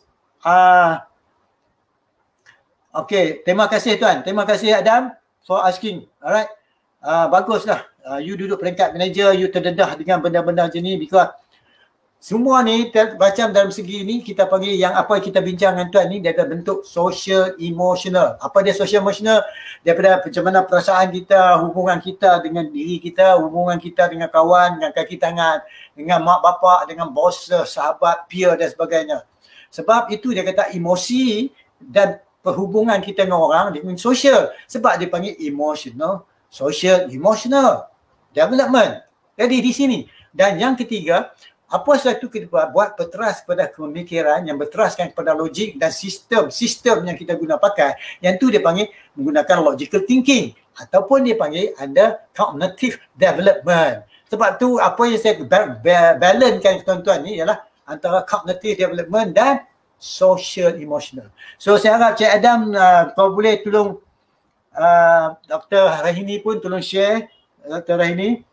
Okay, terima kasih Tuan. Terima kasih Adam for asking. Alright. Baguslah. You duduk peringkat manager, you terdedah dengan benda-benda macam ni because semua ni macam dalam segi ni kita panggil yang apa kita bincang dengan Tuan ni dia ada bentuk social emotional. Apa dia social emotional? Daripada macam mana perasaan kita, hubungan kita dengan diri kita, hubungan kita dengan kawan, dengan kaki tangan, dengan mak bapak, dengan bos, sahabat, peer dan sebagainya. Sebab itu dia kata emosi dan perhubungan kita dengan orang dengan social. Sebab dia panggil emotional, social, emotional development. Jadi di sini. Dan yang ketiga, apa sesuatu kita buat berteras kepada pemikiran yang berteraskan kepada logik dan sistem yang kita guna pakai. Yang tu dia panggil menggunakan logical thinking ataupun dia panggil ada cognitive development. Sebab tu apa yang saya balancekan tuan-tuan ni ialah antara cognitive development dan social emotional. So saya harap Cik Adam kalau boleh tolong Dr. Rahini pun tolong share. Dr. Rahini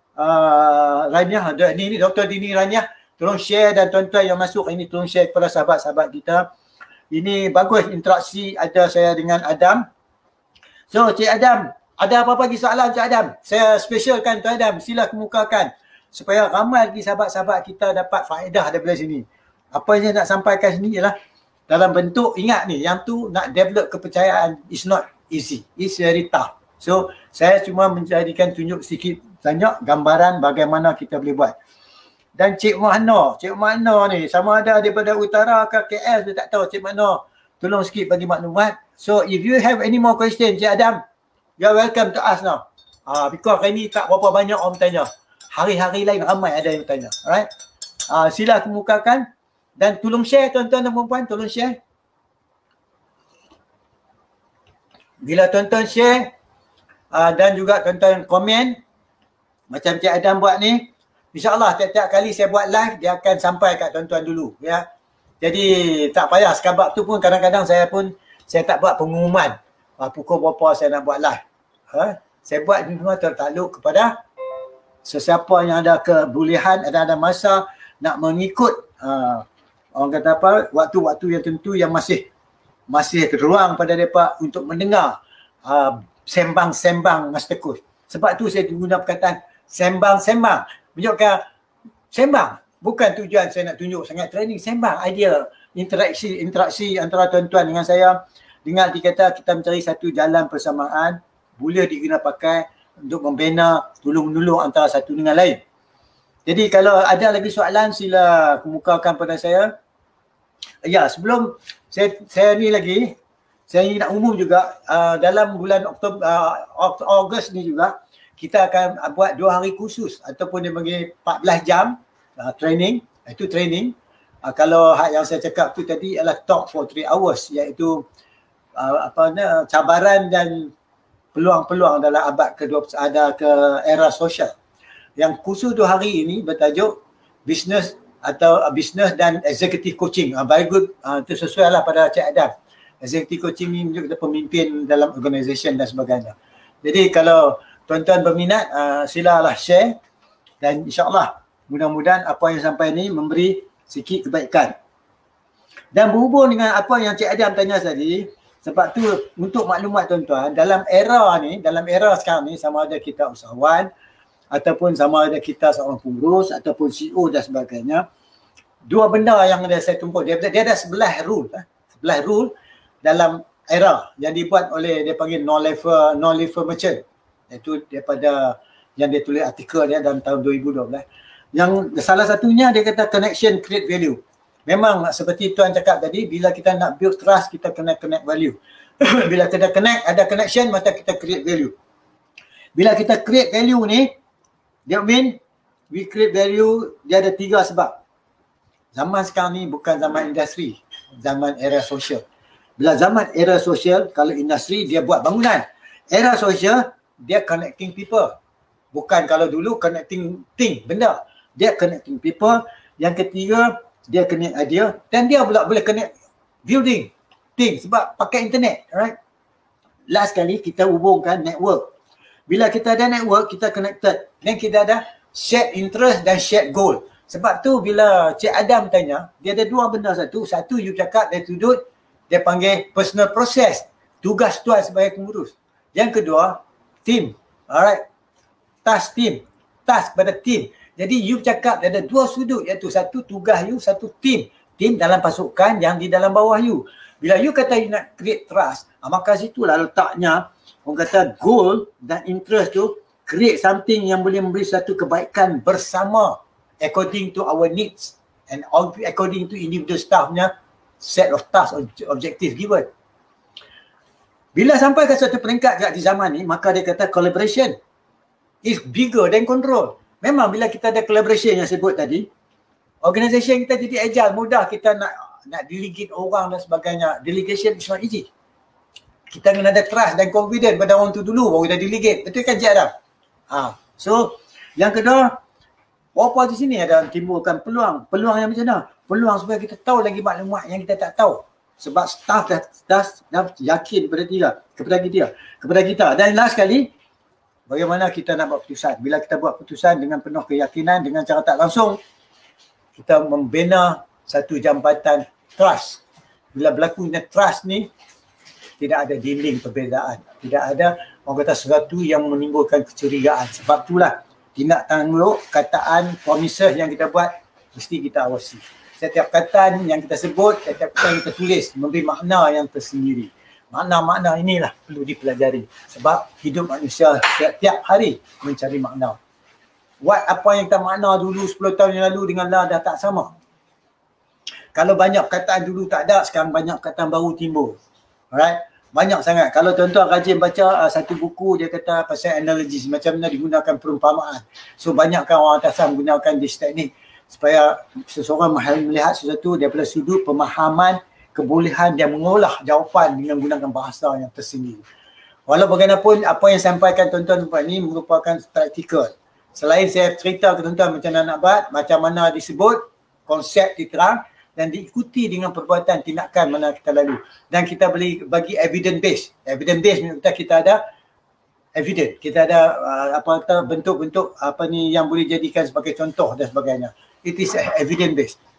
Raniah, ini Dr. Dini Raniah, tolong share dan tuan-tuan yang masuk ini tolong share kepada sahabat-sahabat kita. Ini bagus interaksi ada saya dengan Adam. So Cik Adam, ada apa-apa lagi soalan Cik Adam? Saya specialkan Tuan Adam, sila kemukakan supaya ramai lagi sahabat-sahabat kita dapat faedah daripada sini. Apa yang saya nak sampaikan sini ialah dalam bentuk, ingat ni, yang tu nak develop kepercayaan is not easy, it's very tough. So saya cuma menjadikan tunjuk sikit banyak gambaran bagaimana kita boleh buat. Dan Cik Mahno ni sama ada daripada utara ke KL, saya tak tahu. Cik Mahno, tolong sikit bagi maklumat. So if you have any more question Cik Adam, you are welcome to ask now. Because hari ni tak berapa banyak orang bertanya. Hari-hari lain ramai ada yang bertanya. Alright. Sila kemukakan dan tolong share tuan-tuan dan puan-puan, tolong share. Bila tuan-tuan share dan juga tuan-tuan komen macam Cik Adam buat ni, InsyaAllah tiap-tiap kali saya buat live, dia akan sampai kat tuan-tuan dulu. Ya. Jadi tak payah, sebab tu pun kadang-kadang saya tak buat pengumuman. Pukul berapa saya nak buat live. Saya buat ni semua tertakluk kepada sesiapa yang ada kebolehan, ada masa nak mengikut orang kata apa, waktu-waktu yang tentu yang masih ruang pada mereka untuk mendengar sembang-sembang Master Coach. Sebab tu saya guna perkataan sembang-sembang. Menunjukkan sembang. Bukan tujuan saya nak tunjuk sangat training. Sembang, idea, interaksi antara tuan-tuan dengan saya. Dengan dikata kita mencari satu jalan persamaan, boleh diguna pakai untuk membina, tolong-menolong antara satu dengan lain. Jadi kalau ada lagi soalan sila kemukakan pada saya. Ya, sebelum saya ni lagi, saya nak umum juga dalam bulan Ogos ni juga kita akan buat 2 hari khusus ataupun dia bagi 14 jam training. Itu training. Kalau yang saya cakap tu tadi adalah talk for 3 hours, iaitu cabaran dan peluang-peluang dalam abad ke-21 ke era sosial. Yang khusus 2 hari ini bertajuk business dan executive coaching. Very good, itu sesuai lah pada Cik Adam. Executive coaching ni menunjuk kita pemimpin dalam organisation dan sebagainya. Jadi kalau tuan-tuan berminat, silalah share dan insyaAllah mudah-mudahan apa yang sampai ni memberi sikit kebaikan. Dan berhubung dengan apa yang Cik Adam tanya tadi, sebab tu untuk maklumat tuan-tuan, dalam era sekarang ni, sama ada kita usahawan ataupun sama ada kita seorang pengurus ataupun CEO dan sebagainya, 2 benda yang saya tumpuk, dia ada 11 rule dalam era yang dibuat oleh dia panggil non-level merchant, iaitu daripada yang dia tulis artikel dia dalam tahun 2012. Yang salah satunya dia kata connection create value. Memang seperti tuan cakap tadi, bila kita nak build trust, kita kena connect value. Bila kita ada connection, maka kita create value. Bila kita create value ni, dia we create value, dia ada 3 sebab. Zaman sekarang ni bukan zaman industri, zaman era sosial. Bila zaman era sosial, kalau industri dia buat bangunan. Era sosial, dia connecting people. Bukan kalau dulu connecting benda. Dia connecting people. Yang ketiga, dia connect idea. Dan dia pula boleh connect building, thing. Sebab pakai internet, right? Last kali kita hubungkan network. Bila kita ada network, kita connected. Dan kita ada shared interest dan shared goal. Sebab tu bila Cik Adam tanya, dia ada 2 benda. Satu you cakap dari sudut, dia panggil personal process. Tugas tuan sebagai pengurus. Yang kedua, team. Alright. Task team. Task pada team. Jadi you cakap dia ada 2 sudut, iaitu satu tugas you, satu team. Team dalam pasukan yang di dalam bawah you. Bila you kata you nak create trust, maka situlah letaknya orang kata goal dan interest tu create something yang boleh memberi satu kebaikan bersama according to our needs and according to individual staffnya set of task objective given. Bila sampai ke satu peringkat di zaman ni, maka dia kata collaboration is bigger than control. Memang bila kita ada collaboration yang sebut tadi, organisation kita jadi agile, mudah kita nak delegate orang dan sebagainya. Delegation is not easy. Kita kena ada trust dan confidence pada orang tu dulu baru kita delegate. Betul kan Cik Adam? So yang kedua, apa di sini ada timbulkan peluang. Peluang yang macam mana? Peluang supaya kita tahu lagi maklumat yang kita tak tahu. Sebab staff dah yakin kepada kita. Dan last sekali, bagaimana kita nak buat keputusan. Bila kita buat keputusan dengan penuh keyakinan, dengan cara tak langsung, kita membina satu jambatan trust. Bila berlakunya trust ni, tidak ada dinding perbezaan. Tidak ada orang kata sesuatu yang menimbulkan kecurigaan. Sebab itulah tindak tanduk, kataan, promises yang kita buat, mesti kita awasi. Setiap kata yang kita sebut, setiap kata yang kita tulis, memberi makna yang tersendiri. Makna-makna inilah perlu dipelajari. Sebab hidup manusia setiap hari mencari makna. Apa yang kita makna dulu 10 tahun yang lalu dengan dah tak sama. Kalau banyak perkataan dulu tak ada, sekarang banyak perkataan baru timbul. Alright? Banyak sangat. Kalau tuan-tuan rajin baca satu buku, dia kata pasal analogy, macam mana digunakan perumpamaan. So banyakkan orang atasan menggunakan this teknik supaya seseorang melihat sesuatu daripada sudut pemahaman, kebolehan dia mengolah jawapan dengan menggunakan bahasa yang tersendiri. Walau bagaimanapun apa yang sampaikan tuan-tuan ni merupakan praktikal. Selain saya cerita ke tuan-tuan macam mana nak buat, macam mana disebut, konsep diterang dan diikuti dengan perbuatan tindakan mana kita lalu. Dan kita boleh bagi evidence base. Evidence base maksudnya kita ada evidence. Kita ada bentuk-bentuk yang boleh jadikan sebagai contoh dan sebagainya. It is evidence base.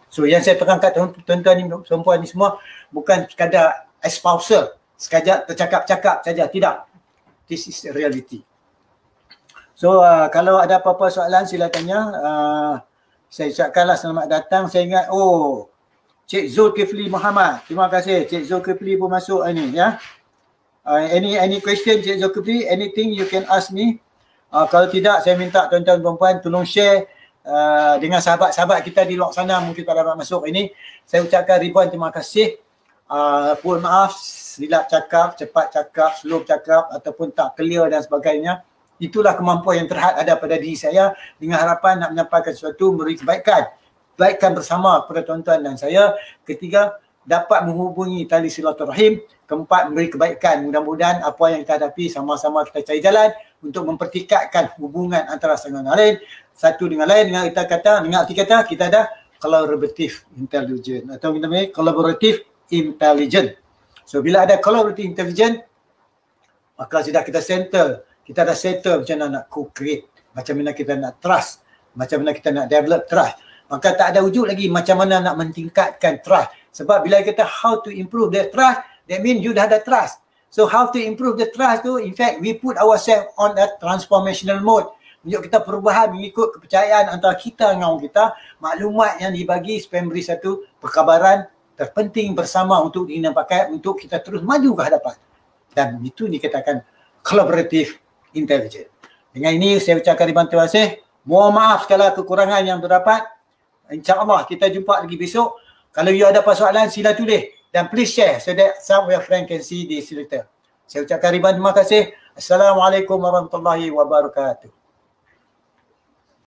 So yang saya terangkan tuan-tuan ni, perempuan ni semua bukan sekadar espousal, sekadar tercakap-cakap saja, tidak. This is the reality. So kalau ada apa-apa soalan sila tanya. Saya ucapkanlah selamat datang. Saya ingat, Cik Zulkifli Muhammad. Terima kasih. Cik Zulkifli pun masuk ini ya. Any question Cik Zulkifli? Anything you can ask me? Kalau tidak, saya minta tuan-tuan perempuan tolong share dengan sahabat-sahabat kita di luar sana mungkin tak dapat masuk ini. Saya ucapkan ribuan terima kasih. Mohon maaf silap cakap, cepat cakap, slow cakap ataupun tak clear dan sebagainya. Itulah kemampuan yang terhad ada pada diri saya dengan harapan nak menyampaikan sesuatu, memberi kebaikan bersama kepada tuan-tuan dan saya. Ketiga, dapat menghubungi tali silaturahim. Keempat, memberi kebaikan. Mudah-mudahan apa yang kita hadapi sama-sama kita cari jalan untuk mempertikatkan hubungan antara satu dengan lain. Satu dengan lain, dengan arti kata kita ada collaborative intelligence atau kita panggil collaborative intelligence. So bila ada collaborative intelligence, maka sudah kita settle macam mana nak co-create, macam mana kita nak trust, macam mana kita nak develop trust. Maka tak ada wujud lagi macam mana nak mentingkatkan trust. Sebab bila kita how to improve the trust, that means you dah ada trust. So how to improve the trust tu, in fact we put ourselves on a transformational mode. Menunjuk kita perubahan mengikut kepercayaan antara kita dengan orang kita. Maklumat yang dibagi supaya memberi satu perkabaran terpenting bersama untuk dinampakkan, untuk kita terus maju ke hadapan. Dan itu dikatakan collaborative intelligence. Dengan ini saya ucapkan ribuan terima kasih. Mohon maaf segala kekurangan yang terdapat. InsyaAllah kita jumpa lagi besok. Kalau you ada persoalan sila tulis dan please share so that some of your friends can see this later. Saya ucapkan ribuan terima kasih. Assalamualaikum warahmatullahi wabarakatuh.